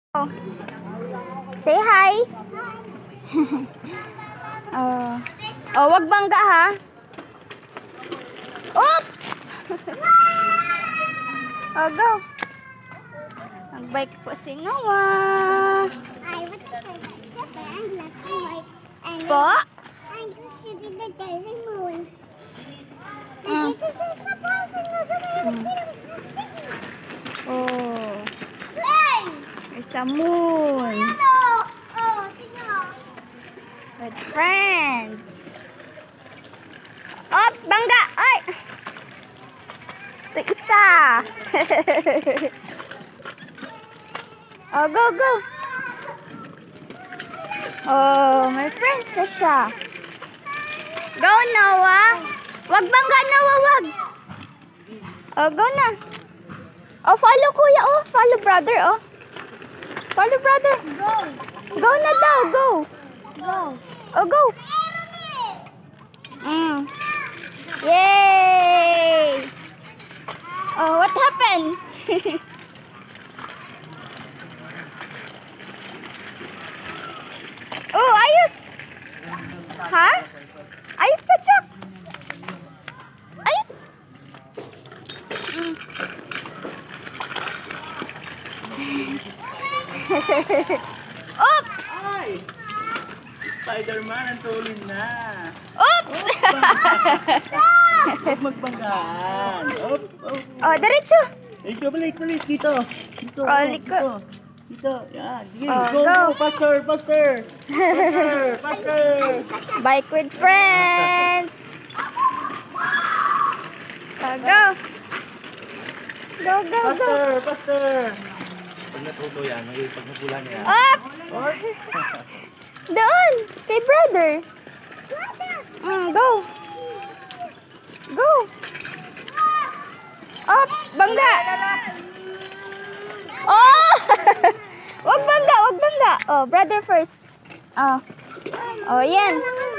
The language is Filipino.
Oh. Say hi. Oh. Oh, wag bangga ha. Oops. Oh, go. Nagbike po si Noah. Po? Oh. There's a moon. With friends. Oops, bangga. Ay! Ito isa. Oh, go, go. Oh, may friends na siya. Go, Noah. Wag bangga, Noah, wag. Oh, go na. Oh, follow kuya, oh. Follow brother, oh. Follow brother. Go. Go na daw, go. Go. Oh, go. Yay! Oh, what happened? Oh, ayos. Ha? Ayos pa, Chuck. Ayos. Oops! Ay! Spider-Man ang tulin na. Oops! Huwag magbanggaan. Op. Oh, diretso. Balik. Dito. Dito. Oh, liko. Dito. Yan. Sige. Oh, Go. go. Faster. Bike with friends. Oh, go. Go. Faster. Pag natuto yan, pag napula niya. Oops! Doon! Kay brother. Go. Go. Oops! Bangga! Oh! Wag bangga! Oh, brother first. Oh. Oh, yan.